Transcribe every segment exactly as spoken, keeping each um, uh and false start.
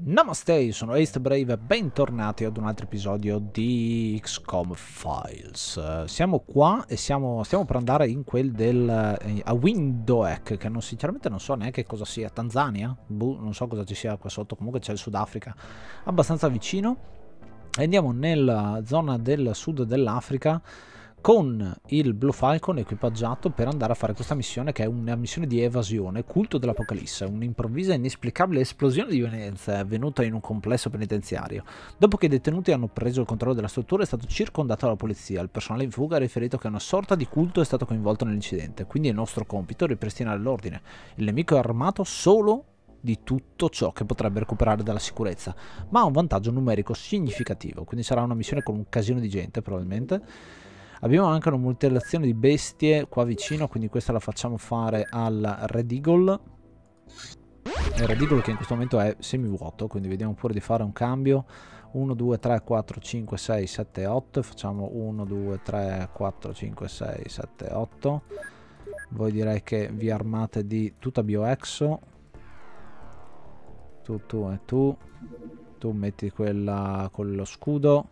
Namaste, io sono Ace Brave e bentornati ad un altro episodio di X COM Files. Uh, siamo qua e siamo, stiamo per andare in quel del uh, a Windhoek, che non, sinceramente non so neanche cosa sia. Tanzania? Buh, non so cosa ci sia qua sotto, comunque c'è il Sudafrica abbastanza vicino. E andiamo nella zona del sud dell'Africa con il Blue Falcon equipaggiato per andare a fare questa missione, che è una missione di evasione, culto dell'Apocalisse, un'improvvisa e inesplicabile esplosione di violenza è avvenuta in un complesso penitenziario. Dopo che i detenuti hanno preso il controllo della struttura è stato circondato dalla polizia. Il personale in fuga ha riferito che una sorta di culto è stato coinvolto nell'incidente, quindi è il nostro compito ripristinare l'ordine. Il nemico è armato solo di tutto ciò che potrebbe recuperare dalla sicurezza, ma ha un vantaggio numerico significativo, quindi sarà una missione con un casino di gente probabilmente. Abbiamo anche una mutilazione di bestie qua vicino, quindi questa la facciamo fare al Red Eagle. Il Red Eagle che in questo momento è semivuoto, quindi vediamo pure di fare un cambio. uno, due, tre, quattro, cinque, sei, sette, otto. Facciamo uno, due, tre, quattro, cinque, sei, sette, otto. Voi direi che vi armate di tutta bioexo. Tu, tu e tu. Tu metti quella con lo scudo.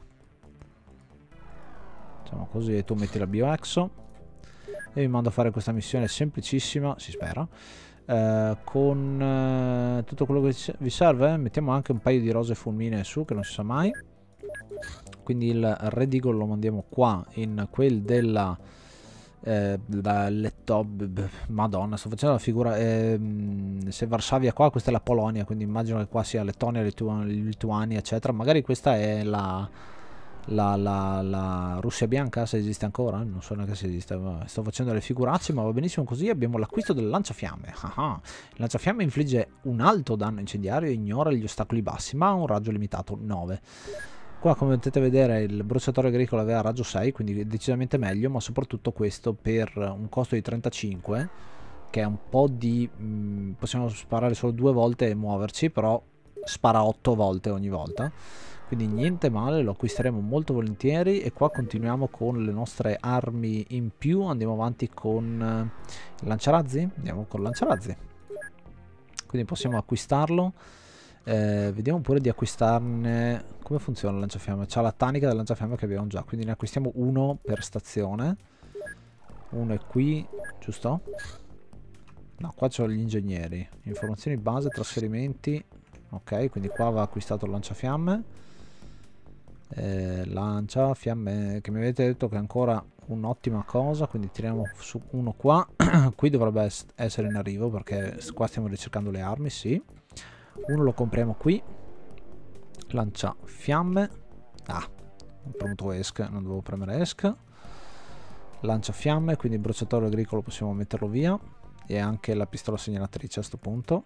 Così, e tu metti la bioexo e vi mando a fare questa missione semplicissima, si spera, eh, con eh, tutto quello che vi serve. Mettiamo anche un paio di rose fulminee su, che non si sa mai. Quindi il Red Eagle lo mandiamo qua in quel della eh, Lettob. Madonna, sto facendo la figura, eh, se Varsavia qua, questa è la Polonia, quindi immagino che qua sia Lettonia, Lituania eccetera. Magari questa è la La, la, la Russia bianca, se esiste ancora, non so neanche se esiste. Sto facendo le figuracce, ma va benissimo così. Abbiamo l'acquisto del lanciafiamme. Ah, il lanciafiamme infligge un alto danno incendiario e ignora gli ostacoli bassi, ma ha un raggio limitato nove. Qua, come potete vedere, il bruciatore agricolo aveva raggio sei, quindi decisamente meglio, ma soprattutto questo per un costo di trentacinque, che è un po' di... Mh, possiamo sparare solo due volte e muoverci, però spara otto volte ogni volta. Quindi niente male, lo acquisteremo molto volentieri. E qua continuiamo con le nostre armi in più. Andiamo avanti con il lanciarazzi. Andiamo con il lanciarazzi. Quindi possiamo acquistarlo. Eh, vediamo pure di acquistarne... Come funziona il lanciafiamme? C'ha la tanica del lanciafiamme che abbiamo già. Quindi ne acquistiamo uno per stazione. Uno è qui, giusto? No, qua c'ho gli ingegneri. Informazioni base, trasferimenti. Ok, quindi qua va acquistato il lanciafiamme. Eh, lancia fiamme, che mi avete detto che è ancora un'ottima cosa, quindi tiriamo su uno qua. Qui dovrebbe essere in arrivo, perché qua stiamo ricercando le armi. Sì, uno lo compriamo qui. Lancia fiamme. Ah, ho premuto esc, non dovevo premere esc. Lancia fiamme, quindi il bruciatore agricolo possiamo metterlo via, e anche la pistola segnalatrice a sto punto.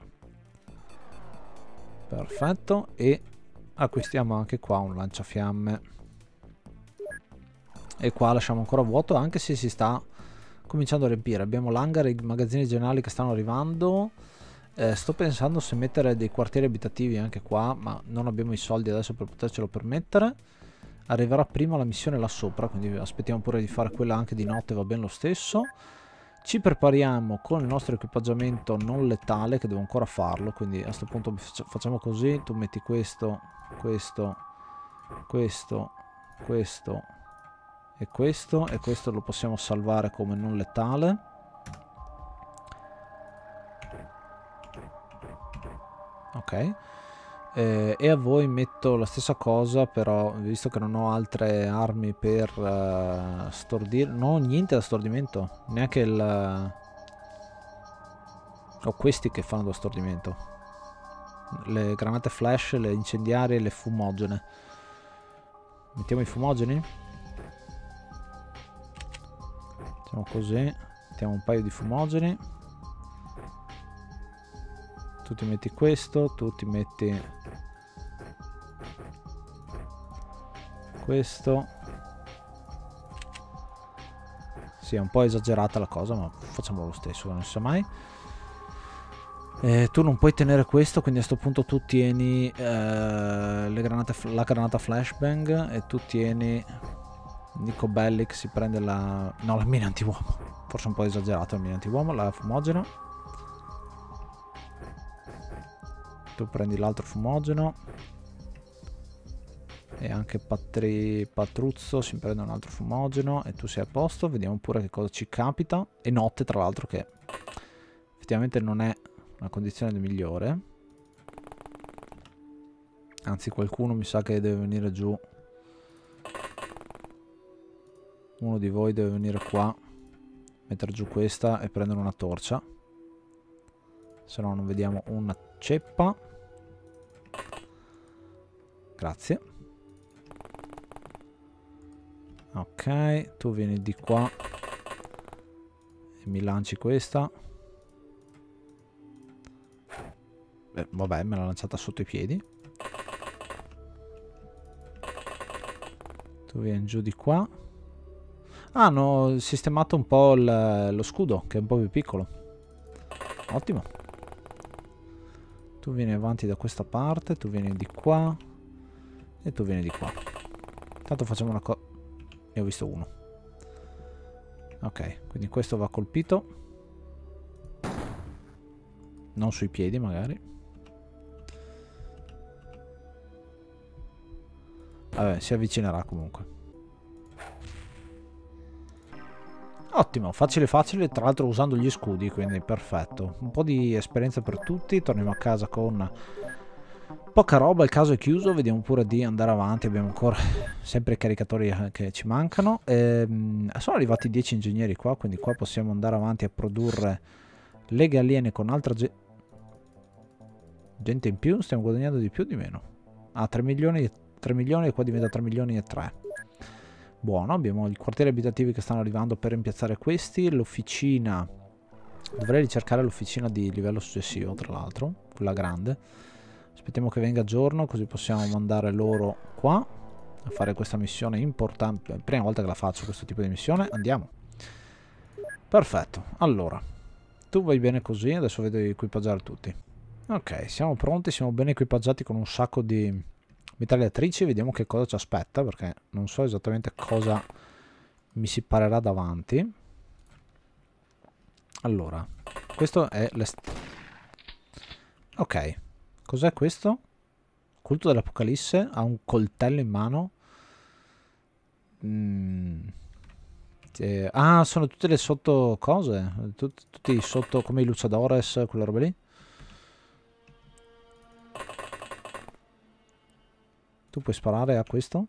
Perfetto. E acquistiamo anche qua un lanciafiamme, e qua lasciamo ancora vuoto, anche se si sta cominciando a riempire. Abbiamo l'hangar e i magazzini generali che stanno arrivando. Eh, sto pensando se mettere dei quartieri abitativi anche qua, ma non abbiamo i soldi adesso per potercelo permettere. Arriverà prima la missione là sopra, quindi aspettiamo pure di fare quella anche di notte, va bene lo stesso. Ci prepariamo con il nostro equipaggiamento non letale, che devo ancora farlo, quindi a questo punto facciamo così. Tu metti questo, questo, questo, questo e questo, e questo lo possiamo salvare come non letale. Ok. Eh, e a voi metto la stessa cosa, però visto che non ho altre armi per uh, stordire, non ho niente da stordimento, neanche il... ho questi che fanno da stordimento, le granate flash, le incendiarie e le fumogene. Mettiamo i fumogeni, facciamo così, mettiamo un paio di fumogeni. Tu ti metti questo, tu ti metti questo. Sì, è un po' esagerata la cosa, ma facciamolo lo stesso, non si sa mai. Eh, tu non puoi tenere questo, quindi a questo punto tu tieni eh, le granate, la granata flashbang, e tu tieni Nico Bellic, si prende la... no, la mina antiuomo. Forse un po' esagerato la mina antiuomo, la fumogena. Tu prendi l'altro fumogeno. E anche Patri, Patruzzo si prende un altro fumogeno. E tu sei a posto. Vediamo pure che cosa ci capita. E notte, tra l'altro, che effettivamente non è una condizione migliore. Anzi, qualcuno mi sa che deve venire giù. Uno di voi deve venire qua, mettere giù questa e prendere una torcia. Se no non vediamo una ceppa. Grazie. Ok, tu vieni di qua e mi lanci questa. Beh, vabbè, me l'ha lanciata sotto i piedi. Tu vieni giù di qua. Ah, hanno sistemato un po' il, lo scudo, che è un po' più piccolo. Ottimo. Tu vieni avanti da questa parte, tu vieni di qua. E tu vieni di qua. Intanto facciamo una cosa. Ne ho visto uno. Ok, quindi questo va colpito. Non sui piedi, magari. Vabbè, si avvicinerà comunque. Ottimo, facile facile, tra l'altro usando gli scudi, quindi perfetto. Un po' di esperienza per tutti, torniamo a casa con poca roba, il caso è chiuso, vediamo pure di andare avanti, abbiamo ancora sempre i caricatori che ci mancano. Ehm, sono arrivati dieci ingegneri qua, quindi qua possiamo andare avanti a produrre leghe aliene con altra ge gente in più, stiamo guadagnando di più o di meno? Ah, tre milioni, tre milioni e qua diventa tre milioni e tre. Buono, abbiamo i quartieri abitativi che stanno arrivando per rimpiazzare questi, l'officina, dovrei ricercare l'officina di livello successivo tra l'altro, quella grande. Aspettiamo che venga giorno così possiamo mandare loro qua a fare questa missione importante, prima volta che la faccio questo tipo di missione, andiamo. Perfetto, allora, tu vai bene così, adesso vedo di equipaggiare tutti. Ok, siamo pronti, siamo ben equipaggiati con un sacco di mitragliatrici, vediamo che cosa ci aspetta perché non so esattamente cosa mi si parerà davanti. Allora, questo è l'est... Ok, cos'è questo? Culto dell'Apocalisse, ha un coltello in mano. Mm. Eh, ah, sono tutte le sotto cose, Tut tutti sotto come i luchadores, quella roba lì. Tu puoi sparare a questo?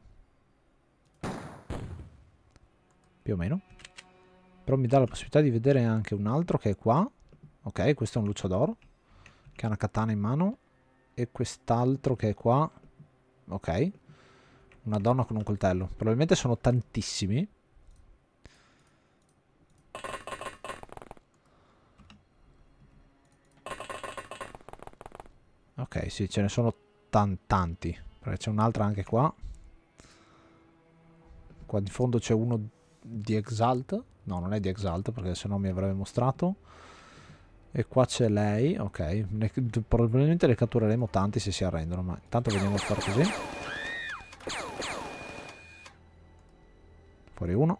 Più o meno. Però mi dà la possibilità di vedere anche un altro che è qua. Ok, questo è un luciador che ha una katana in mano. E quest'altro che è qua. Ok. Una donna con un coltello. Probabilmente sono tantissimi. Ok, sì, ce ne sono tan tanti. Perché c'è un'altra anche qua. Qua di fondo c'è uno di Exalt. No, non è di Exalt perché sennò mi avrebbe mostrato. E qua c'è lei. Ok, ne, probabilmente ne cattureremo tanti se si arrendono. Ma intanto vediamo a fare così. Fuori uno.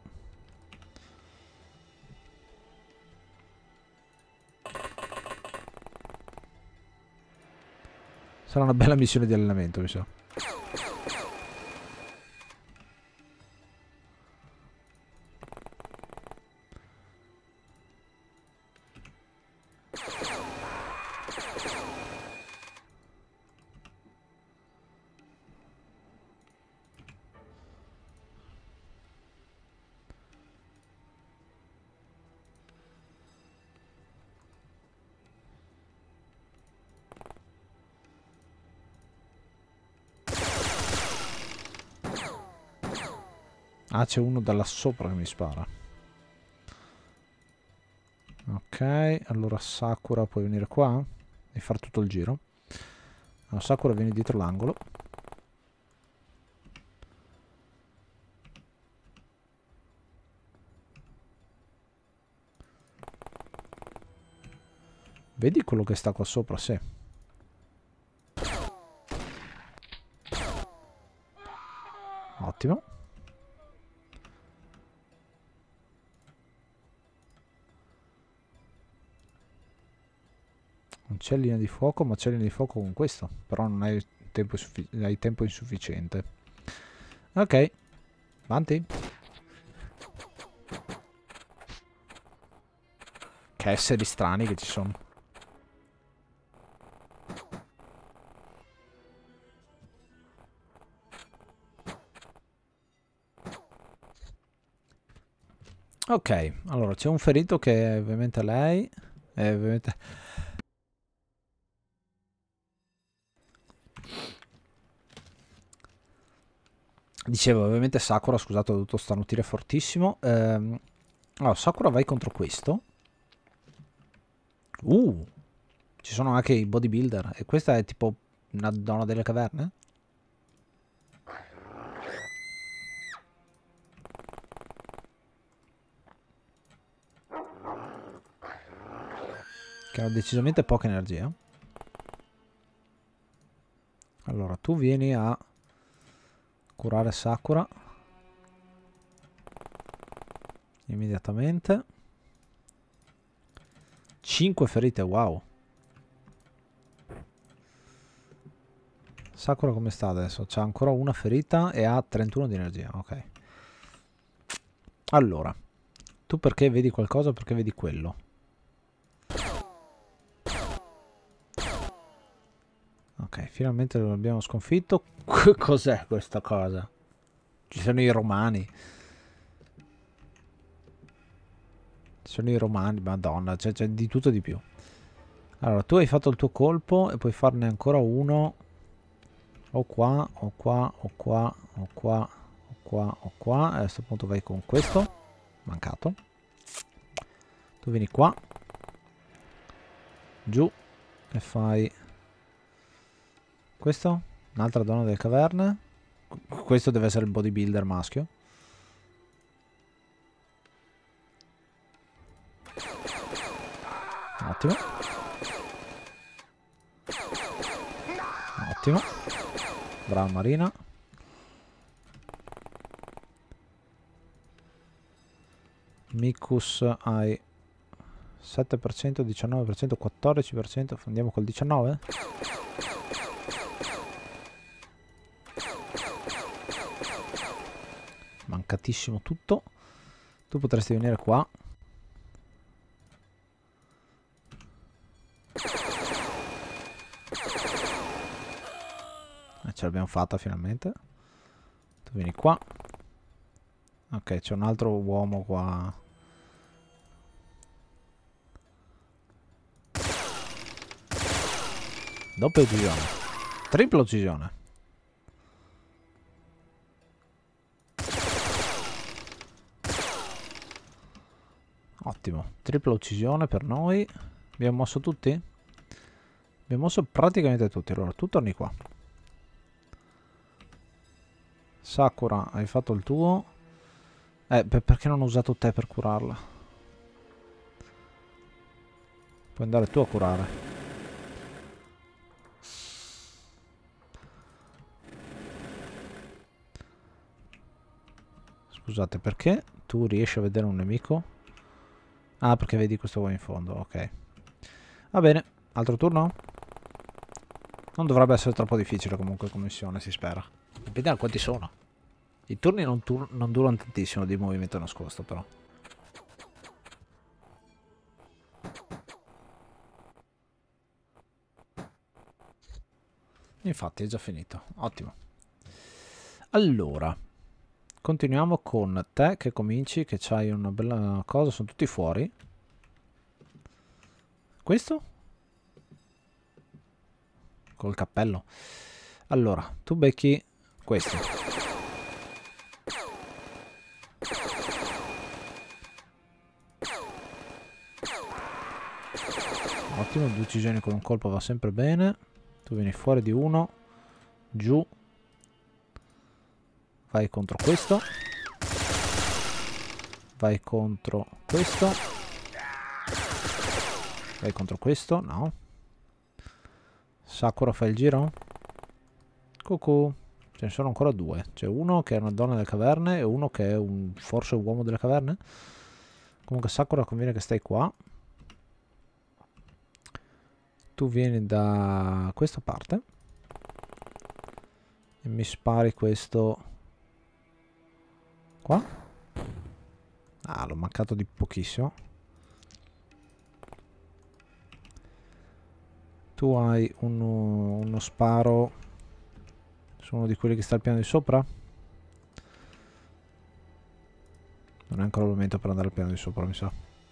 Sarà una bella missione di allenamento, mi sa. Ah, c'è uno da là sopra che mi spara. Ok, allora Sakura puoi venire qua e fare tutto il giro. Allora, Sakura vieni dietro l'angolo. Vedi quello che sta qua sopra, sì. Ottimo. Non c'è linea di fuoco, ma c'è linea di fuoco con questo. Però non hai tempo, hai tempo insufficiente. Ok, avanti. Che esseri strani che ci sono. Ok, allora c'è un ferito che è ovviamente lei. È ovviamente... Dicevo, ovviamente Sakura, scusate, ho dovuto starnutire fortissimo. Ehm, allora, Sakura vai contro questo. Uh, ci sono anche i bodybuilder. E questa è tipo una donna delle caverne? Che ha decisamente poca energia. Allora, tu vieni a curare Sakura immediatamente. cinque ferite, wow. Sakura come sta adesso? C'ha ancora una ferita e ha trentuno di energia, ok. Allora, tu perché vedi qualcosa? Perché vedi quello? Ok, finalmente lo abbiamo sconfitto. Cos'è questa cosa? Ci sono i romani. Ci sono i romani, madonna, c'è di tutto e di più. Allora, tu hai fatto il tuo colpo e puoi farne ancora uno. O qua, o qua, o qua, o qua, o qua, o qua. E a questo punto vai con questo. Mancato. Tu vieni qua. Giù. E fai... Questo? Un'altra donna delle caverne. Questo deve essere il bodybuilder maschio. Ottimo. Ottimo. Brava Marina. Mikus hai sette per cento, diciannove per cento, quattordici per cento. Andiamo col diciannove? Mancatissimo tutto. Tu potresti venire qua. E ce l'abbiamo fatta finalmente. Tu vieni qua. Ok, c'è un altro uomo qua. Doppia uccisione. Tripla uccisione. Ottimo. Tripla uccisione per noi. Abbiamo mosso tutti? Abbiamo mosso praticamente tutti. Allora, tu torni qua. Sakura, hai fatto il tuo. Eh, perché non ho usato te per curarla? Puoi andare tu a curare. Scusate, perché tu riesci a vedere un nemico? Ah, perché vedi questo qua in fondo, ok. Va bene, altro turno? Non dovrebbe essere troppo difficile comunque come missione, si spera. Dipende da quanti sono. I turni non, tur non durano tantissimo di movimento nascosto, però. Infatti è già finito, ottimo. Allora, continuiamo con te che cominci, che c'hai una bella cosa, sono tutti fuori. Questo? Col cappello. Allora, tu becchi questo. Ottimo, due uccisioni con un colpo va sempre bene. Tu vieni fuori di uno. Giù. Vai contro questo. Vai contro questo. Vai contro questo. No. Sakura fa il giro. Cucù. Ce ne sono ancora due. C'è uno che è una donna delle caverne e uno che è un forse uomo delle caverne. Comunque Sakura conviene che stai qua. Tu vieni da questa parte e mi spari questo qua. Ah, l'ho mancato di pochissimo. Tu hai uno, uno sparo su uno di quelli che sta al piano di sopra? Non è ancora il momento per andare al piano di sopra, mi sa.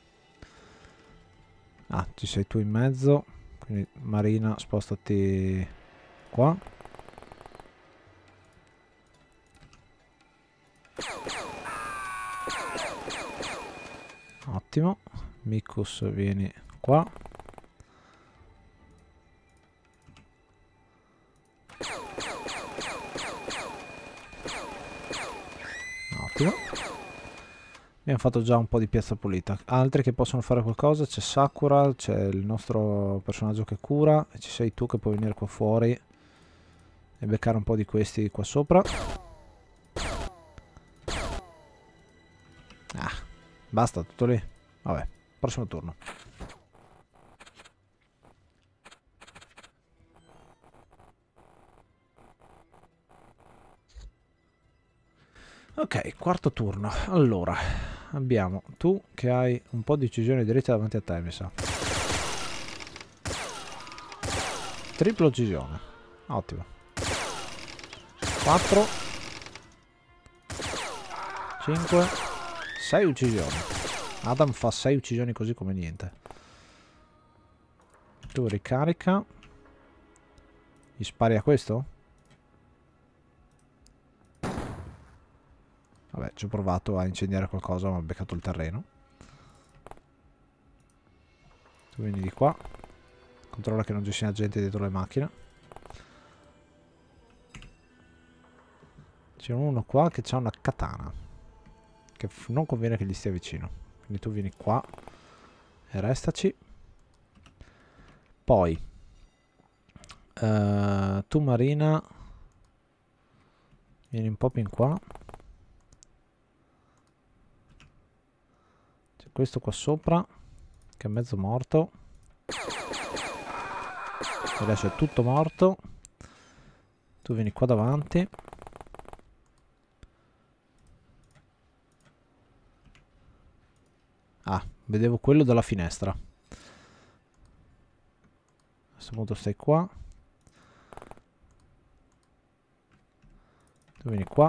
Ah, ci sei tu in mezzo. Quindi Marina, spostati qua. Ottimo. Mikus, vieni qua. Ottimo. Abbiamo fatto già un po' di piazza pulita. Altri che possono fare qualcosa? C'è Sakura, c'è il nostro personaggio che cura, e ci sei tu che puoi venire qua fuori e beccare un po' di questi qua sopra. Ah, basta, tutto lì. Vabbè, prossimo turno. Ok, quarto turno. Allora, abbiamo tu che hai un po' di uccisione diretta davanti a te, mi sa. Tripla uccisione. Ottimo. quattro. cinque. sei uccisioni. Adam fa sei uccisioni così come niente. Tu ricarica. Gli spari a questo? Vabbè, ci ho provato a incendiare qualcosa, ma ho beccato il terreno. Tu vieni di qua. Controlla che non ci sia gente dietro le macchine. C'è uno qua che ha una katana, che non conviene che gli stia vicino. Quindi tu vieni qua e restaci. Poi uh, tu Marina vieni un po' più in qua. C'è questo qua sopra che è mezzo morto. Adesso è tutto morto. Tu vieni qua davanti. Ah, vedevo quello dalla finestra. A questo punto stai qua. Tu vieni qua.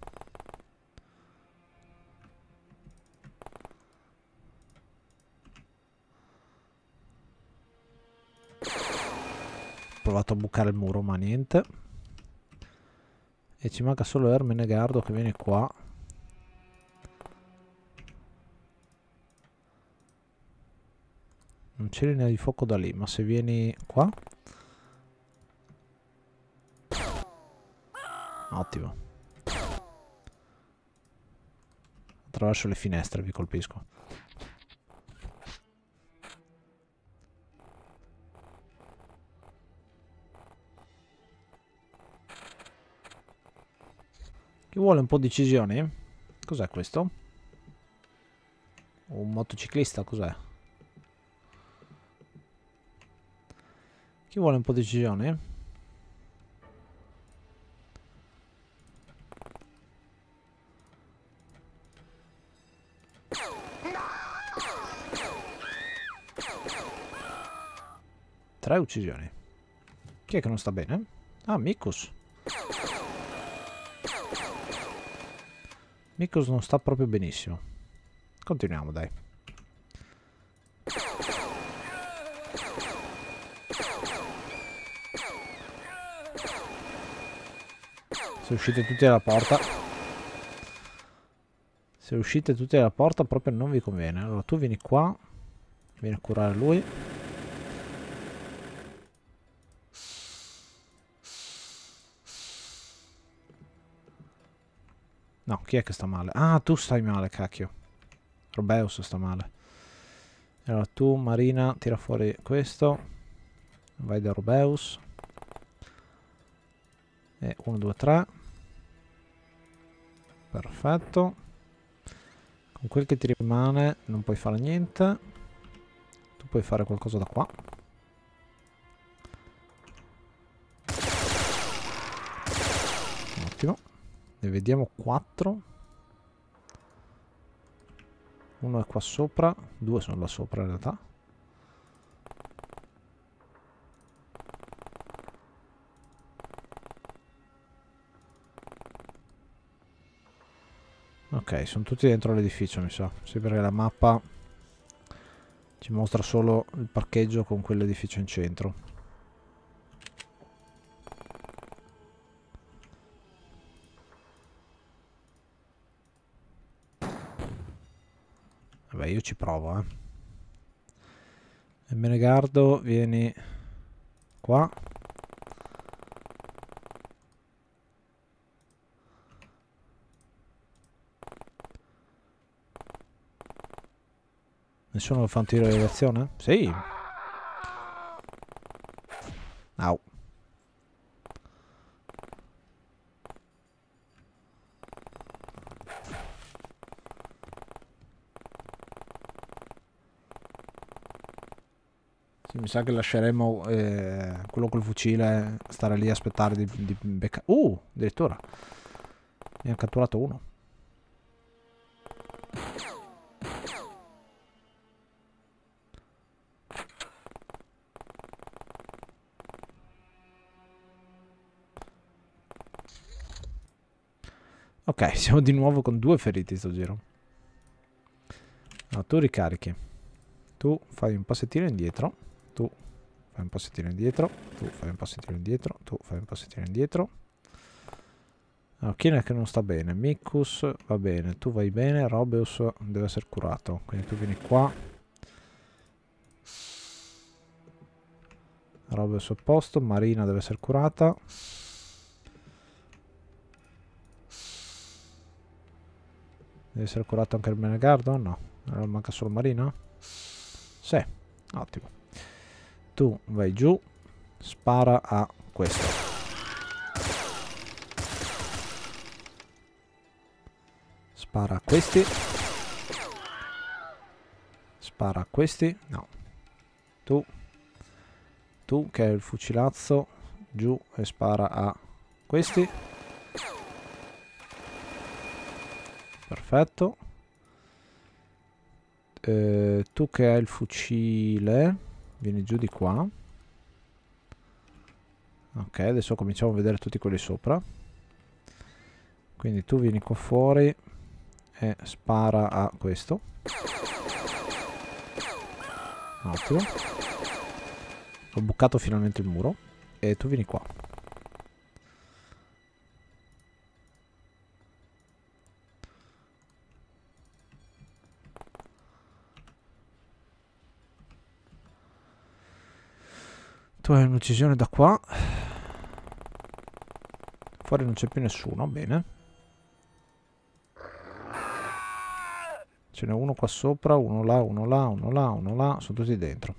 Ho provato a bucare il muro, ma niente. E ci manca solo Ermengardo che viene qua. Non c'è linea di fuoco da lì, ma se vieni qua. Ottimo. Attraverso le finestre vi colpisco. Chi vuole un po' di decisioni? Cos'è questo? Un motociclista, cos'è? Chi vuole un po' di decisioni? Tre uccisioni. Chi è che non sta bene? Ah, Mikus. Mikus non sta proprio benissimo. Continuiamo, dai. Se uscite tutti dalla porta. Se uscite tutti dalla porta proprio non vi conviene. Allora tu vieni qua. Vieni a curare lui. No, chi è che sta male? Ah, tu stai male, cacchio. Robeus sta male. Allora tu, Marina, tira fuori questo. Vai da Robeus. E uno, due, tre. Perfetto. Con quel che ti rimane non puoi fare niente. Tu puoi fare qualcosa da qua. Ottimo. Ne vediamo quattro. Uno è qua sopra, due sono là sopra in realtà. Ok, sono tutti dentro l'edificio, mi sa. Sì, perché la mappa ci mostra solo il parcheggio con quell'edificio in centro. Vabbè, io ci provo, eh. E Menegardo, vieni qua. Nessuno fa un tiro di reazione? Sì. Au. Sì, mi sa che lasceremo eh, quello col fucile stare lì a aspettare di, di beccare. Uh, addirittura. Ne ha catturato uno. Ok, siamo di nuovo con due feriti sto giro. No, tu ricarichi. Tu fai un passettino indietro. Tu fai un passettino indietro. Tu fai un passettino indietro. Tu fai un passettino indietro. Allora, chi è che non sta bene? Mikus va bene. Tu vai bene. Robeus deve essere curato. Quindi tu vieni qua. Robeus a posto. Marina deve essere curata. Deve essere curato anche il Menegardo? No. Allora manca solo Marina? Sì. Ottimo. Tu vai giù. Spara a questo. Spara a questi. Spara a questi. No. Tu. Tu che hai il fucilazzo. Giù e spara a questi. Perfetto. Eh, tu che hai il fucile. Vieni giù di qua. Ok, adesso cominciamo a vedere tutti quelli sopra. Quindi tu vieni qua fuori e spara a questo. Ottimo. Ho bucato finalmente il muro. E tu vieni qua. Tu hai un'uccisione da qua. Fuori non c'è più nessuno, bene. Ce n'è uno qua sopra, uno là, uno là, uno là, uno là. Sono tutti dentro.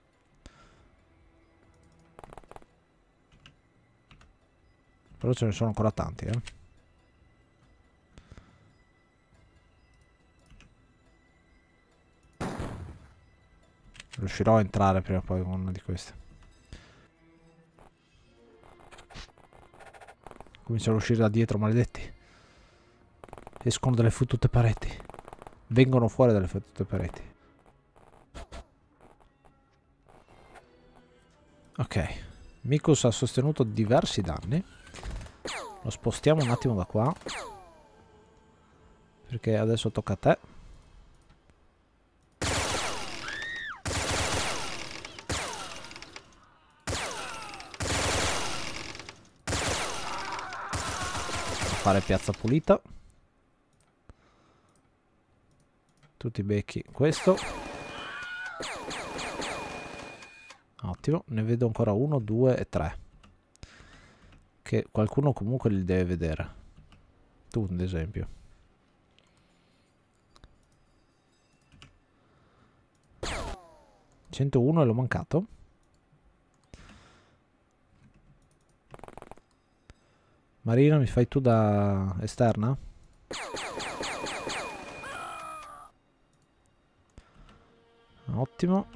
Però ce ne sono ancora tanti, eh. Riuscirò a entrare prima o poi con una di queste. Cominciano a uscire da dietro, maledetti. Escono dalle fottute pareti. Vengono fuori dalle fottute pareti. Ok. Mikus ha sostenuto diversi danni. Lo spostiamo un attimo da qua. Perché adesso tocca a te. Fare piazza pulita. Tutti becchi questo. Ottimo. Ne vedo ancora uno, due e tre. Che qualcuno comunque li deve vedere. Tu ad esempio. centouno e l'ho mancato. Marina, mi fai tu da esterna? Ottimo.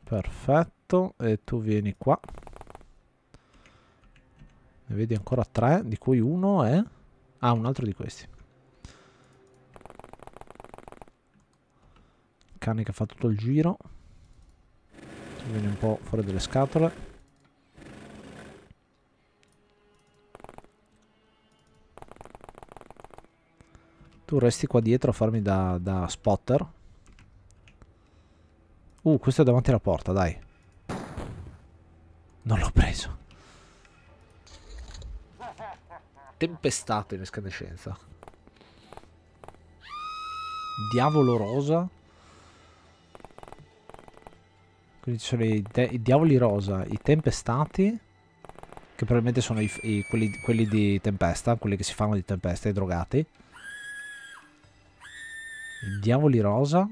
Perfetto, e tu vieni qua. Ne vedi ancora tre, di cui uno è... Ah, un altro di questi. Cane che fa tutto il giro. Tu vieni un po' fuori dalle scatole. Tu resti qua dietro a farmi da, da spotter. Uh, questo è davanti alla porta, dai. Non l'ho preso. Tempestato in escandescenza. Diavolo rosa. Quindi ci sono i, i diavoli rosa, i tempestati, che probabilmente sono i, i, quelli, quelli di tempesta, quelli che si fanno di tempesta, i drogati. I diavoli rosa,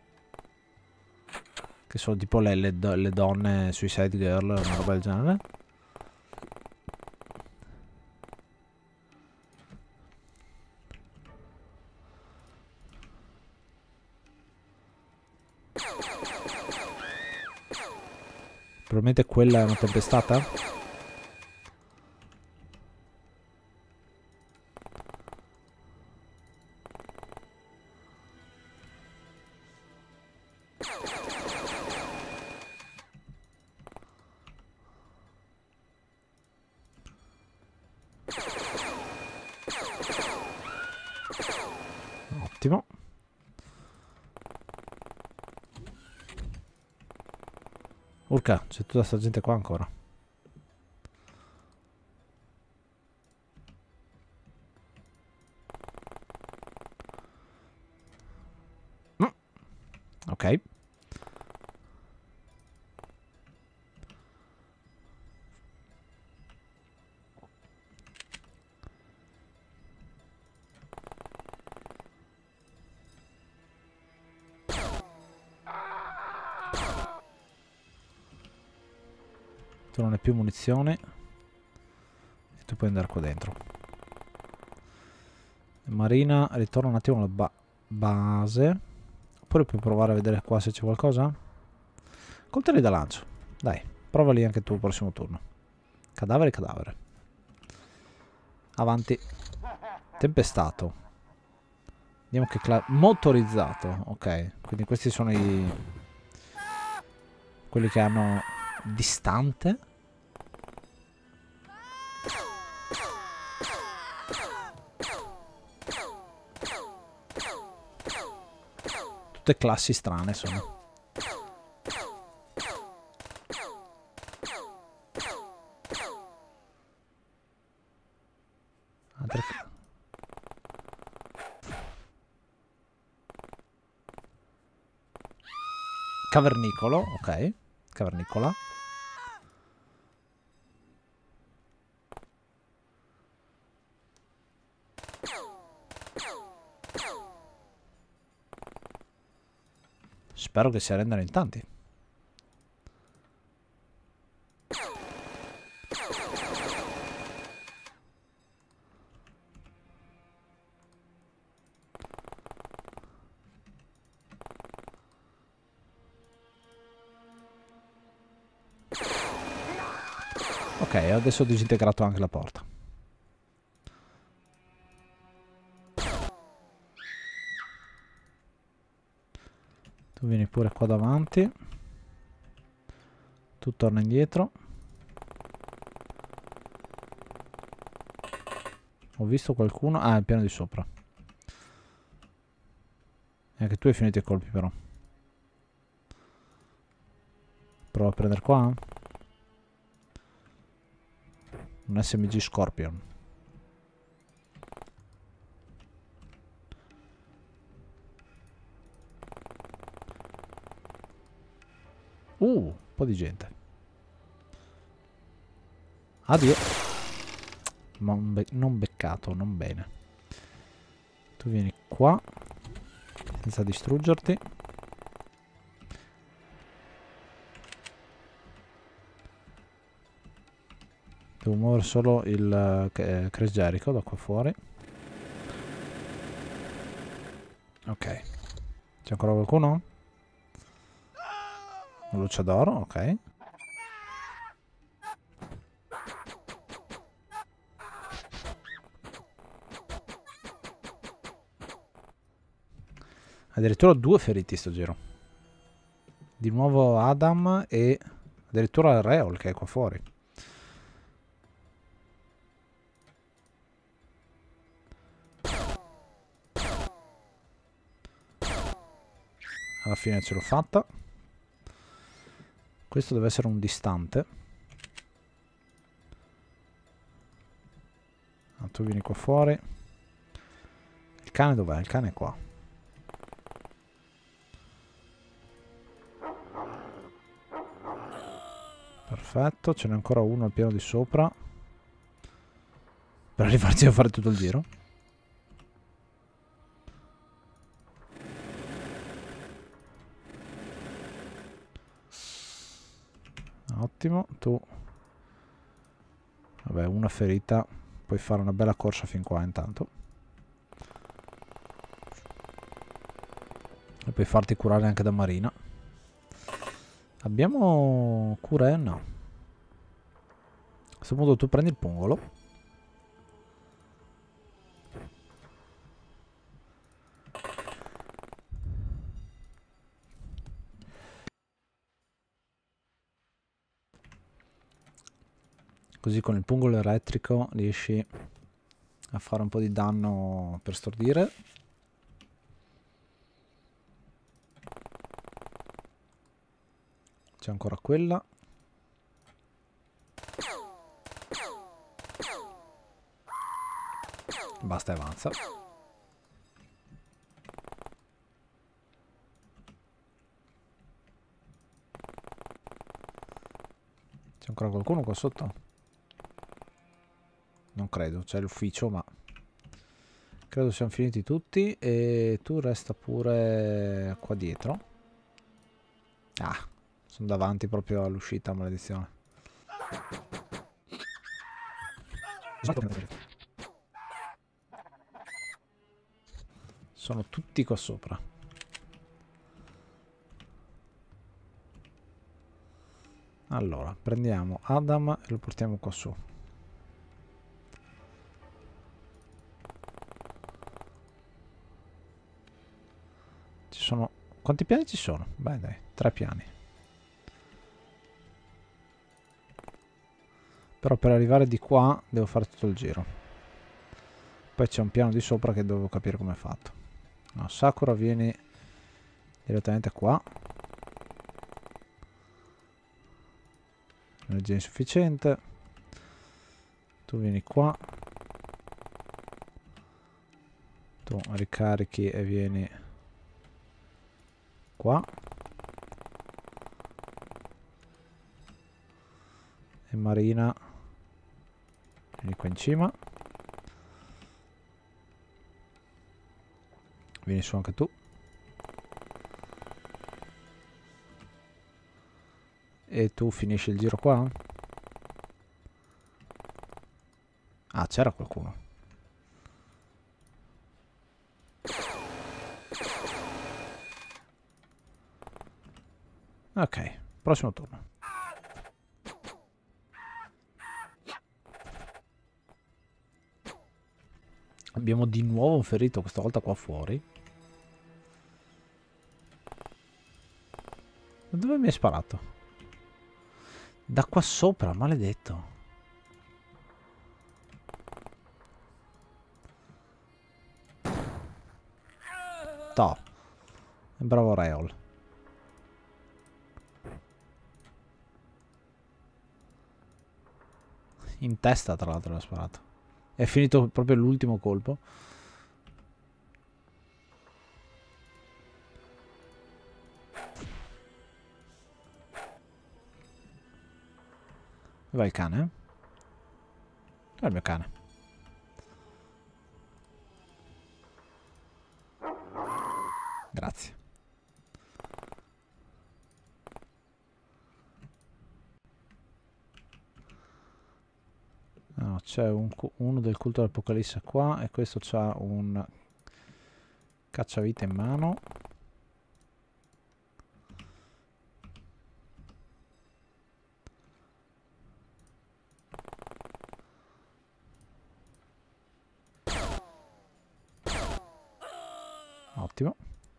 che sono tipo le, le, le donne Suicide Girl, una roba del genere. Probabilmente quella è una tempestata? Ottimo. Urca, c'è tutta sta gente qua ancora. Mm. Ok. Tu non hai più munizioni. E tu puoi andare qua dentro. Marina, ritorna un attimo alla ba base. Oppure puoi provare a vedere qua se c'è qualcosa. Coltelli da lancio. Dai, prova lì anche tu il prossimo turno. Cadavere, cadavere. Avanti. Tempestato. Vediamo che classe. Motorizzato. Ok, quindi questi sono i... quelli che hanno distante. Tutte classi strane sono. Altre... Cavernicolo, ok. Cavernicola. Spero che si arrendano in tanti. Ok, adesso ho disintegrato anche la porta. Tu vieni pure qua davanti. Tu torna indietro. Ho visto qualcuno. Ah, è il piano di sopra. E anche tu hai finito i colpi però. Prova a prendere qua. Un S M G Scorpion. Uh, un po' di gente. Addio. Ma non, be non beccato, non bene. Tu vieni qua. Senza distruggerti. Devo muovere solo il uh, Chris Jericho da qua fuori. Ok. C'è ancora qualcuno? Un luciadoro, ok. Addirittura due feriti sto giro. Di nuovo Adam e addirittura Reol che è qua fuori. Alla fine ce l'ho fatta. Questo deve essere un distante. Ah, tu vieni qua fuori. Il cane dov'è? Il cane è qua. Perfetto, ce n'è ancora uno al piano di sopra. Per arrivarci a fare tutto il giro. Ottimo, tu. Vabbè, una ferita. Puoi fare una bella corsa fin qua intanto. E puoi farti curare anche da Marina. Abbiamo cure? No. A questo punto tu prendi il pungolo. Così con il pungolo elettrico riesci a fare un po' di danno per stordire. C'è ancora quella. Basta e avanza. C'è ancora qualcuno qua sotto? Non credo, c'è l'ufficio, ma credo siamo finiti tutti. E tu resta pure qua dietro. Ah, sono davanti proprio all'uscita, maledizione. Sono tutti qua sopra. Allora, prendiamo Adam e lo portiamo qua su. Ci sono... Quanti piani ci sono? Beh dai, tre piani. Però per arrivare di qua devo fare tutto il giro. Poi c'è un piano di sopra che devo capire come è fatto. No, Sakura vieni direttamente qua. Energia insufficiente. Tu vieni qua. Tu ricarichi e vieni qua. E Marina vieni qua in cima. Vieni su anche tu. E tu finisci il giro qua? Ah, c'era qualcuno. Ok, prossimo turno. Abbiamo di nuovo un ferito, questa volta qua fuori. Da dove mi hai sparato? Da qua sopra, maledetto. Toh. Bravo Reol. In testa tra l'altro l'ha sparato. È finito proprio l'ultimo colpo. Dove va il cane? Dove è il mio cane? Grazie. No, c'è un, uno del culto dell'Apocalisse qua e questo c'ha un cacciavite in mano. Ottimo.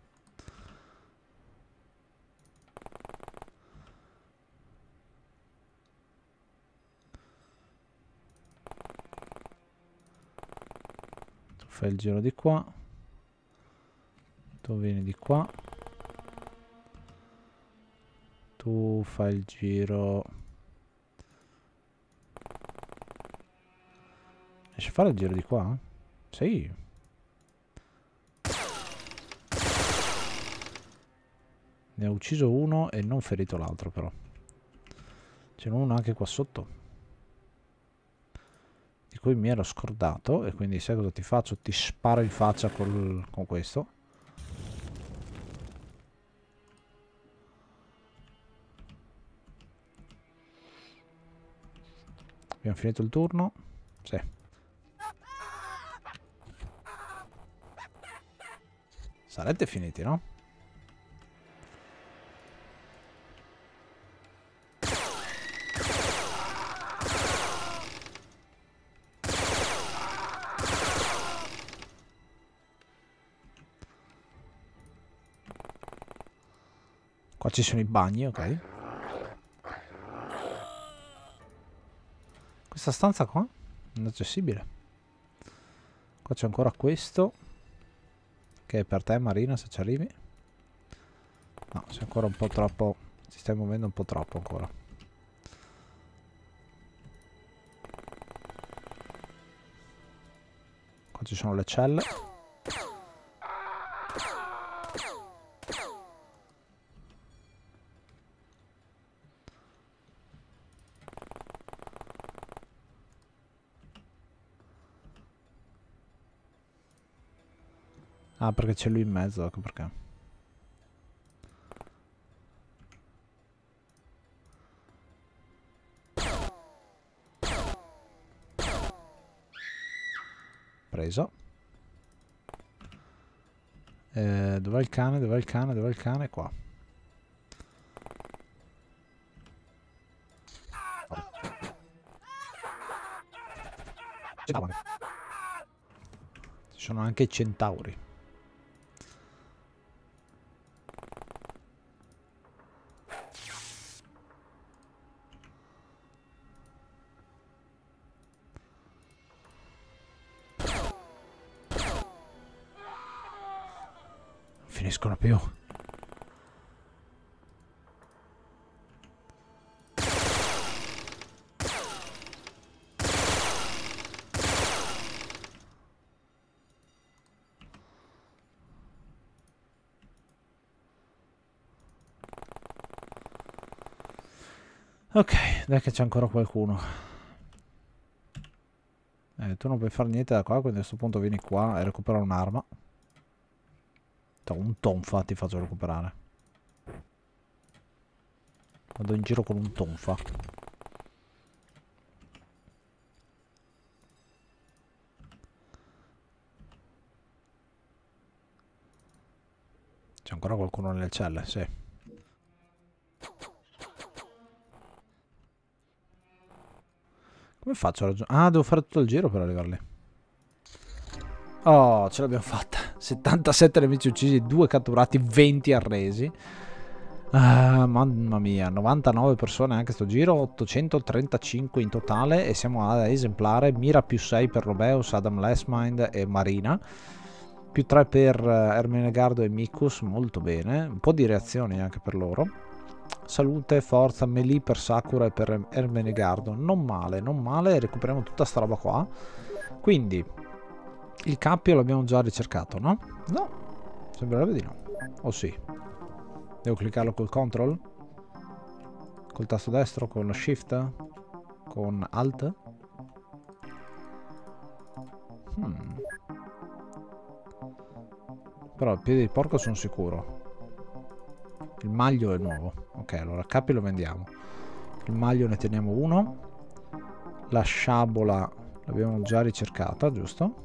Tu fai il giro di qua. Tu vieni di qua. Tu fai il giro. Riesci a fare il giro di qua? Sì. Ne ho ucciso uno e non ferito l'altro però. C'è uno anche qua sotto, di cui mi ero scordato, e quindi sai cosa ti faccio? Ti sparo in faccia col, con questo. Abbiamo finito il turno? Sì. Sarete finiti, no? Qua ci sono i bagni, ok. Questa stanza qua è inaccessibile. Qua c'è ancora questo, che è per te, Marina, se ci arrivi. No, sei ancora un po' troppo... Ti stai muovendo un po' troppo ancora. Qua ci sono le celle. Ah, perché c'è lui in mezzo, ecco perché. Preso. Eh, dov'è il cane? Dov'è il cane? Dov'è il cane? Qua. Ci sono anche i centauri. Finiscono più. Ok, dai che c'è ancora qualcuno. Eh, tu non puoi fare niente da qua, quindi a questo punto vieni qua e recupera un'arma. Un tonfa ti faccio recuperare. Vado in giro con un tonfa. C'è ancora qualcuno nelle celle? Sì. Come faccio a raggiungere? Ah, devo fare tutto il giro per arrivare lì. Oh, ce l'abbiamo fatta. settantasette nemici uccisi, due catturati, venti arresi. Ah, mamma mia, novantanove persone anche sto giro, ottocentotrentacinque in totale, e siamo a esemplare. Mira più sei per Robeus, Adam Lessmind e Marina, più tre per Ermenegardo e Mikus, molto bene. Un po' di reazioni anche per loro. Salute, forza, melee per Sakura e per Ermenegardo, non male, non male. Recuperiamo tutta sta roba qua. Quindi il cappio l'abbiamo già ricercato, no? No, sembrerebbe di no. O oh, sì. Devo cliccarlo col control? Col tasto destro? Con lo shift? Con alt? Hmm. Però il piede di porco sono sicuro. Il maglio è nuovo. Ok, allora il cappio lo vendiamo. Il maglio ne teniamo uno. La sciabola l'abbiamo già ricercata, giusto?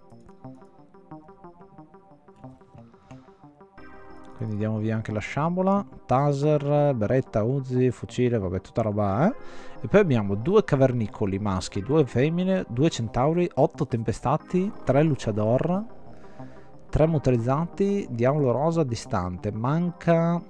Quindi diamo via anche la sciabola, taser, beretta, uzi, fucile, vabbè, tutta roba, eh? E poi abbiamo due cavernicoli maschi, due femmine, due centauri, otto tempestati, tre luciador, tre motorizzati, diavolo rosa distante. Manca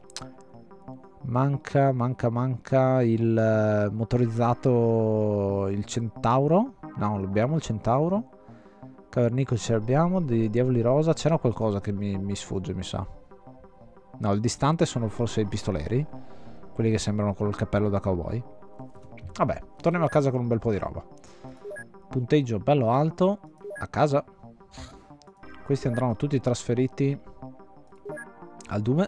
manca manca manca il eh, motorizzato, il centauro. No, l'abbiamo il centauro. Cavernico ce l'abbiamo, di diavoli rosa. C'era qualcosa che mi, mi sfugge, mi sa. No, il distante sono forse i pistoleri, quelli che sembrano con il cappello da cowboy. Vabbè, torniamo a casa con un bel po' di roba. Punteggio bello alto. A casa. Questi andranno tutti trasferiti al Dume.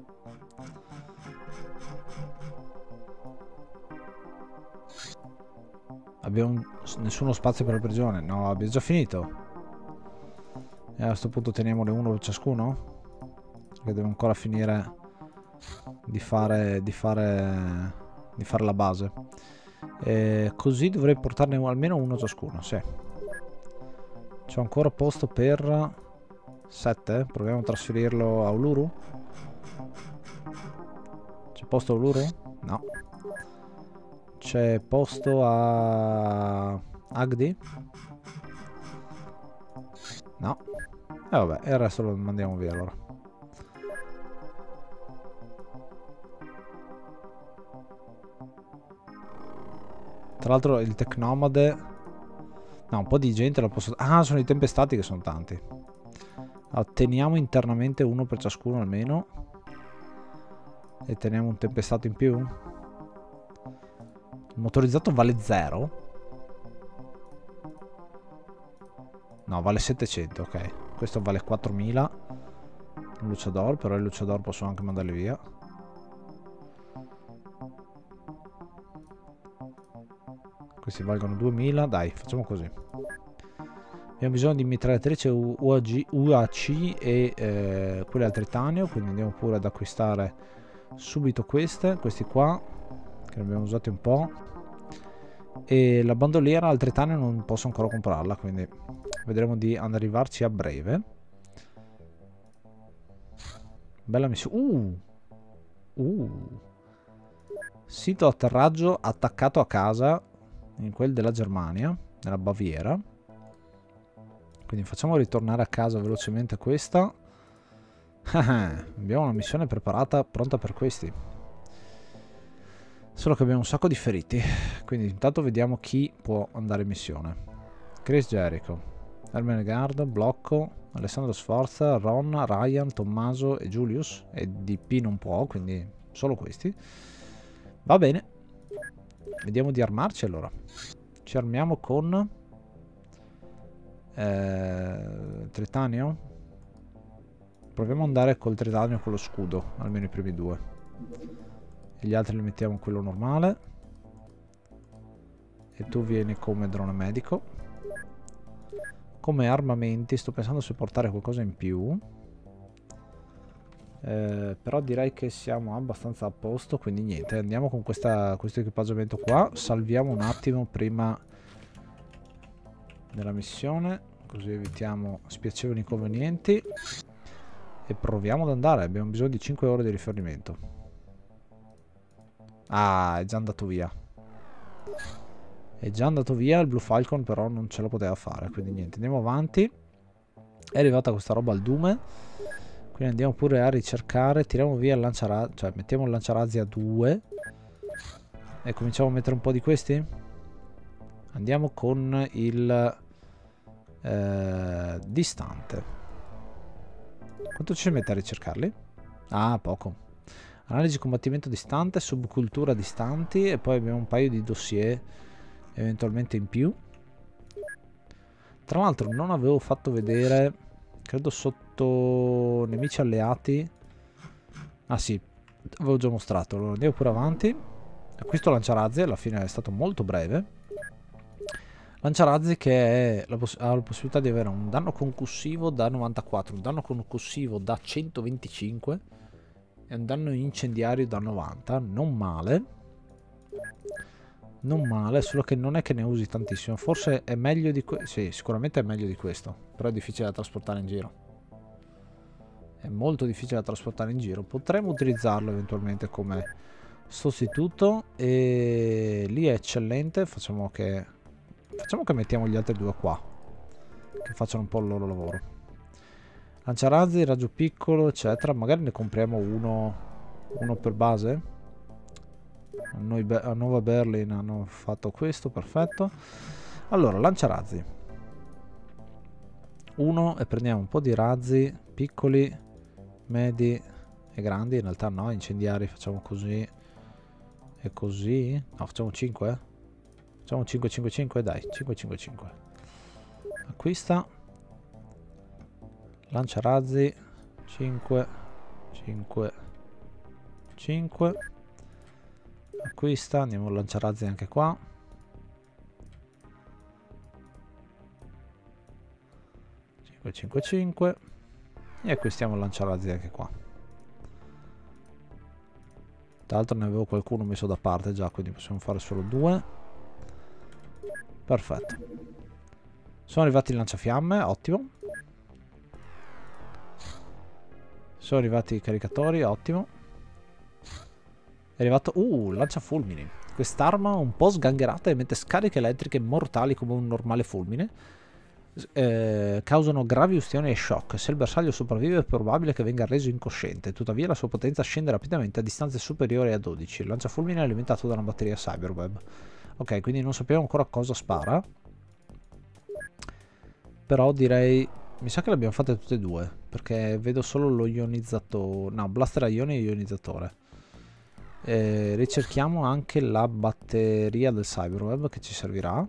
Abbiamo nessuno spazio per la prigione. No, abbiamo già finito. E a questo punto teniamone uno ciascuno, che deve ancora finire di fare di fare di fare la base. E così dovrei portarne almeno uno ciascuno. Sì, c'ho ancora posto per sette. Proviamo a trasferirlo a Uluru. C'è posto a Uluru? No. C'è posto a Agdi? No. E vabbè, e il resto lo mandiamo via allora. Tra l'altro il Tecnomade... No, un po' di gente lo posso... Ah, sono i tempestati che sono tanti. Allora, teniamo internamente uno per ciascuno almeno. E teniamo un tempestato in più. Il motorizzato vale zero. No, vale settecento, ok. Questo vale quattromila. Un luciador, però il luciador posso anche mandarli via. Questi valgono duemila. Dai, facciamo così. Abbiamo bisogno di mitragliatrice U A G, U A C e eh, quelle al titanio, quindi andiamo pure ad acquistare subito queste. Questi qua, che ne abbiamo usati un po'. E la bandoliera al titanio non posso ancora comprarla, quindi vedremo di arrivarci a breve. Bella missione. Uh! Uh! Sito atterraggio attaccato a casa, in quel della Germania, nella Baviera. Quindi facciamo ritornare a casa velocemente questa. Abbiamo una missione preparata, pronta per questi. Solo che abbiamo un sacco di feriti. Quindi intanto vediamo chi può andare in missione. Chris Jericho, Ermenegard, Blocco, Alessandro Sforza, Ron, Ryan, Tommaso e Julius. E D P non può, quindi solo questi. Va bene. Vediamo di armarci allora. Ci armiamo con eh, Tritanio. Proviamo ad andare col Tritanio con lo scudo, almeno i primi due. E gli altri li mettiamo quello normale. E tu vieni come drone medico. Come armamenti sto pensando se portare qualcosa in più. Eh, però direi che siamo abbastanza a posto, quindi niente, andiamo con questa, questo equipaggiamento qua. Salviamo un attimo prima della missione, così evitiamo spiacevoli inconvenienti. E proviamo ad andare. Abbiamo bisogno di cinque ore di rifornimento. Ah, è già andato via. È già andato via. Il Blue Falcon però non ce la poteva fare, quindi niente, andiamo avanti. È arrivata questa roba al Dume, quindi andiamo pure a ricercare. Tiriamo via il lanciarazzi, cioè mettiamo il lanciarazzi a due e cominciamo a mettere un po' di questi. Andiamo con il eh, distante. Quanto ci mette a ricercarli? Ah, poco. Analisi combattimento distante, subcultura distanti, e poi abbiamo un paio di dossier eventualmente in più. Tra l'altro non avevo fatto vedere, credo sotto nemici alleati. Ah sì, avevo già mostrato. Allora andiamo pure avanti. Acquisto lanciarazzi, alla fine è stato molto breve. Lanciarazzi che è la ha la possibilità di avere un danno concussivo da novantaquattro, un danno concussivo da centoventicinque e un danno incendiario da novanta. Non male. Non male, solo che non è che ne usi tantissimo. Forse è meglio di questo. Sì, sicuramente è meglio di questo. Però è difficile da trasportare in giro. È molto difficile da trasportare in giro. Potremmo utilizzarlo eventualmente come sostituto. E lì è eccellente. Facciamo che Facciamo che mettiamo gli altri due qua, che facciano un po' il loro lavoro. Lanciarazzi, raggio piccolo, eccetera. Magari ne compriamo uno, uno per base. Noi a Nova Berlin hanno fatto questo, perfetto. Allora, lanciarazzi. Uno e prendiamo un po' di razzi piccoli, medi e grandi. In realtà no, incendiari facciamo così e così. No, facciamo cinque. Facciamo cinque cinque cinque, dai, cinque cinque cinque. Acquista. Lanciarazzi cinque cinque cinque. Acquista, andiamo a lanciarazzi anche qua. cinque cinque cinque e acquistiamo il lanciarazzi anche qua. Tra l'altro ne avevo qualcuno messo da parte già, quindi possiamo fare solo due. Perfetto. Sono arrivati i lanciafiamme, ottimo. Sono arrivati i caricatori, ottimo. È arrivato... Uh, lanciafulmini. Quest'arma un po' sgangherata emette scariche elettriche mortali come un normale fulmine. Eh, causano gravi ustioni e shock. Se il bersaglio sopravvive è probabile che venga reso incosciente. Tuttavia la sua potenza scende rapidamente a distanze superiori a dodici. Il lanciafulmine è alimentato da una batteria Cyberweb. Ok, quindi non sappiamo ancora cosa spara. Però direi... Mi sa che le abbiamo fatte tutte e due, perché vedo solo lo ionizzatore. No, blaster a ioni e ionizzatore. Eh, ricerchiamo anche la batteria del Cyberweb che ci servirà.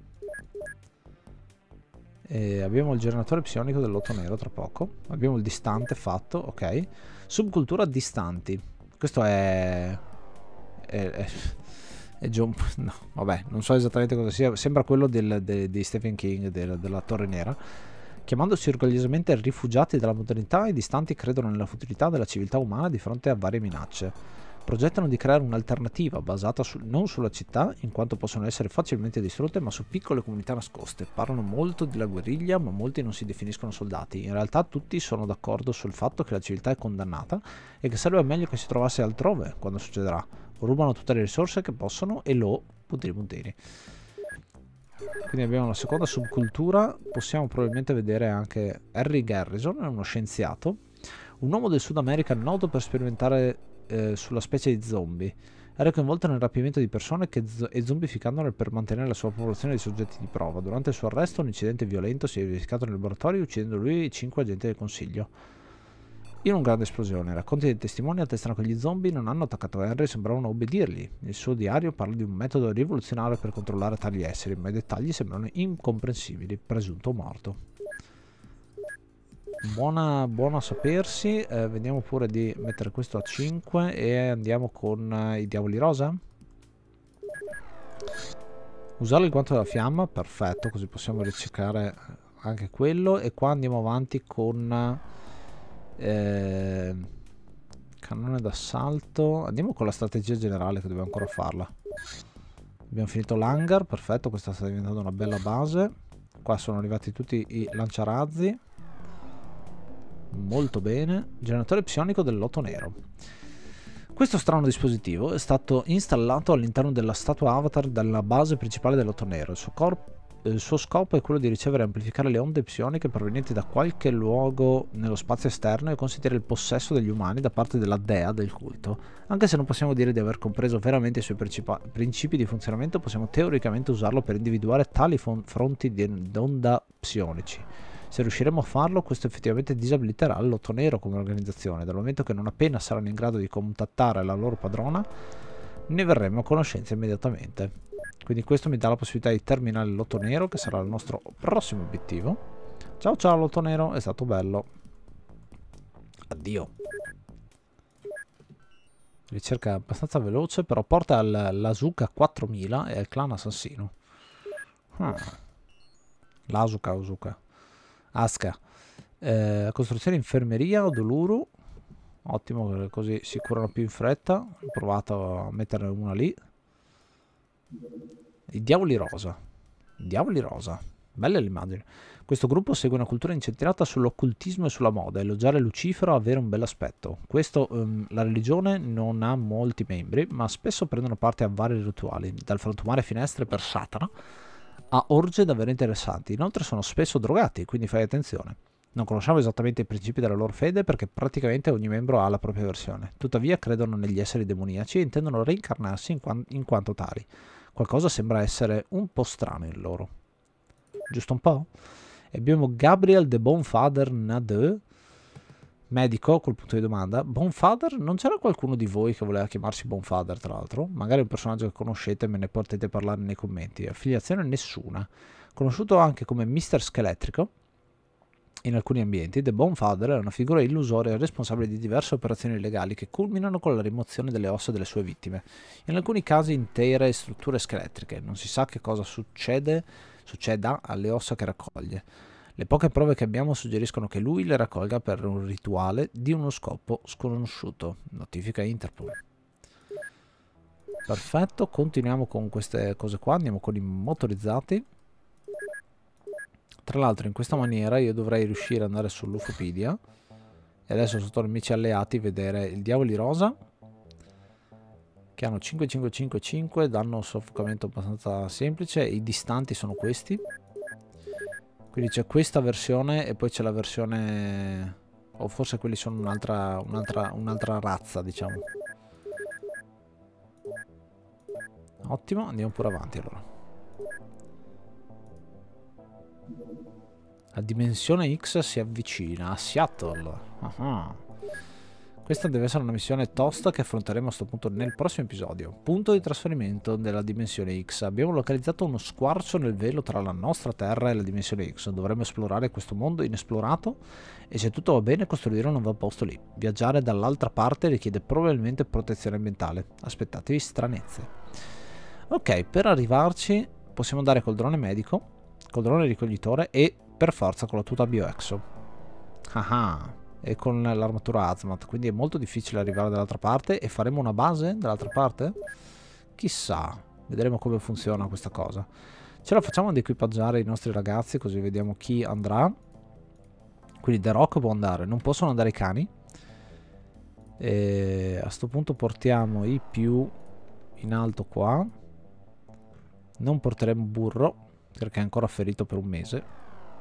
E abbiamo il generatore psionico dell'otto nero tra poco. Abbiamo il distante fatto, ok. Subcultura distanti. Questo è... È, è, è John... No, vabbè, non so esattamente cosa sia. Sembra quello del, de, di Stephen King, del, della Torre Nera. Chiamandosi orgogliosamente rifugiati dalla modernità, i distanti credono nella futilità della civiltà umana di fronte a varie minacce. Progettano di creare un'alternativa basata su, non sulla città, in quanto possono essere facilmente distrutte, ma su piccole comunità nascoste. Parlano molto della guerriglia, ma molti non si definiscono soldati. In realtà tutti sono d'accordo sul fatto che la civiltà è condannata e che sarebbe meglio che si trovasse altrove quando succederà. Rubano tutte le risorse che possono e lo... puntini puntini. Quindi abbiamo la seconda subcultura. Possiamo probabilmente vedere anche Harry Garrison, è uno scienziato, un uomo del Sud America noto per sperimentare eh, sulla specie di zombie. Era coinvolto nel rapimento di persone che e zombificandole per mantenere la sua popolazione di soggetti di prova. Durante il suo arresto un incidente violento si è verificato nel laboratorio, uccidendo lui e i cinque agenti del consiglio in una grande esplosione. Racconti dei testimoni attestano che gli zombie non hanno attaccato Henry e sembravano obbedirgli. Il suo diario parla di un metodo rivoluzionario per controllare tali esseri, ma i dettagli sembrano incomprensibili. Presunto morto. Buona, buona a sapersi. Eh, vediamo pure di mettere questo a cinque e andiamo con eh, i diavoli rosa. Usare il guanto della fiamma, perfetto, così possiamo ricercare anche quello. E qua andiamo avanti con... Eh, cannone d'assalto. Andiamo con la strategia generale che dobbiamo ancora farla. Abbiamo finito l'hangar, perfetto, questa sta diventando una bella base. Qua sono arrivati tutti i lanciarazzi, molto bene. Generatore psionico dell'otto nero. Questo strano dispositivo è stato installato all'interno della statua avatar della base principale dell'otto nero. Il suo corpo Il suo scopo è quello di ricevere e amplificare le onde psioniche provenienti da qualche luogo nello spazio esterno e consentire il possesso degli umani da parte della dea del culto. Anche se non possiamo dire di aver compreso veramente i suoi principi di funzionamento, possiamo teoricamente usarlo per individuare tali fronti di onda psionici. Se riusciremo a farlo, questo effettivamente disabiliterà l'otto nero come organizzazione, dal momento che non appena saranno in grado di contattare la loro padrona, ne verremo a conoscenza immediatamente. Quindi questo mi dà la possibilità di terminare l'otto nero, che sarà il nostro prossimo obiettivo. Ciao ciao l'otto nero, è stato bello. Addio. Ricerca abbastanza veloce, però porta all'Asuka quattromila e al clan assassino. Ah. L'Asuka, Asuka. Aska. Eh, costruzione infermeria o Doluru. Ottimo, così si curano più in fretta. Ho provato a metterne una lì. I diavoli rosa. I diavoli rosa. Belle le immagini. Questo gruppo segue una cultura incentrata sull'occultismo e sulla moda. Elogiare Lucifero ha avere un bel aspetto. Questo, um, la religione non ha molti membri, ma spesso prendono parte a vari rituali, dal frantumare finestre per Satana a orge davvero interessanti. Inoltre sono spesso drogati, quindi fai attenzione. Non conosciamo esattamente i principi della loro fede perché praticamente ogni membro ha la propria versione. Tuttavia credono negli esseri demoniaci e intendono reincarnarsi in, qua in quanto tali. Qualcosa sembra essere un po' strano in loro. Giusto un po'? E abbiamo Gabriel de Bonfather Nadeux, medico, col punto di domanda. Bonfather? Non c'era qualcuno di voi che voleva chiamarsi Bonfather, tra l'altro? Magari un personaggio che conoscete, me ne potete parlare nei commenti. Affiliazione nessuna. Conosciuto anche come mister Scheletrico. In alcuni ambienti, The Bonfather è una figura illusoria responsabile di diverse operazioni illegali che culminano con la rimozione delle ossa delle sue vittime. In alcuni casi intere strutture scheletriche. Non si sa che cosa succede, succeda alle ossa che raccoglie. Le poche prove che abbiamo suggeriscono che lui le raccolga per un rituale di uno scopo sconosciuto. Notifica Interpol. Perfetto, continuiamo con queste cose qua, andiamo con i motorizzati. Tra l'altro in questa maniera io dovrei riuscire ad andare sull'Ufopedia e adesso sotto nemici alleati vedere il Diavoli Rosa che hanno cinque cinque cinque cinque, danno un soffocamento abbastanza semplice, i distanti sono questi, quindi c'è questa versione e poi c'è la versione, o forse quelli sono un'altra un'altra un'altra razza, diciamo. Ottimo, andiamo pure avanti allora. La dimensione X si avvicina a Seattle. Ah, questa deve essere una missione tosta che affronteremo a questo punto nel prossimo episodio. Punto di trasferimento della dimensione X. Abbiamo localizzato uno squarcio nel velo tra la nostra Terra e la dimensione X. Dovremmo esplorare questo mondo inesplorato e se tutto va bene costruire un avamposto lì. Viaggiare dall'altra parte richiede probabilmente protezione ambientale. Aspettatevi stranezze. Ok, per arrivarci possiamo andare col drone medico, col drone ricoglitore e per forza con la tuta Bioexo. Ah, e con l'armatura Hazmat, quindi è molto difficile arrivare dall'altra parte. E faremo una base dall'altra parte? Chissà, vedremo come funziona questa cosa. Ce la facciamo ad equipaggiare i nostri ragazzi così vediamo chi andrà. Quindi The Rock può andare, non possono andare i cani. E a sto punto portiamo i più in alto qua. Non porteremo Burro perché è ancora ferito per un mese.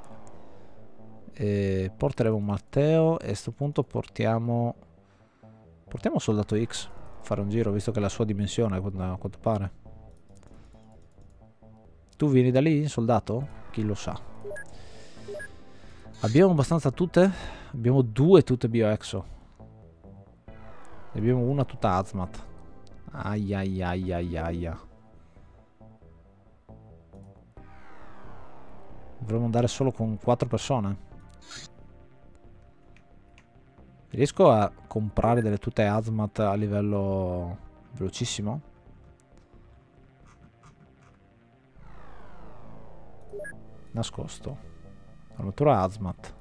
E porteremo Matteo e a questo punto portiamo portiamo Soldato X a fare un giro, visto che è la sua dimensione a quanto pare. Tu vieni da lì, soldato? Chi lo sa. Abbiamo abbastanza tute? Abbiamo due tute Bioexo. Ne abbiamo una tuta Hazmat. Ai ai ai ai ai. Dovremmo andare solo con quattro persone. Riesco a comprare delle tute Hazmat a livello velocissimo? Nascosto. Armatura Hazmat.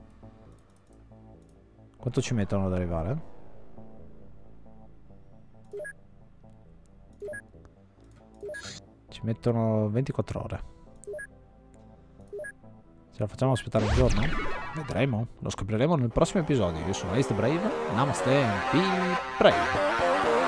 Quanto ci mettono ad arrivare? Ci mettono ventiquattro ore. Ce la facciamo aspettare un giorno? Vedremo, lo scopriremo nel prossimo episodio. Io sono Ace the Brave, Namaste and be brave.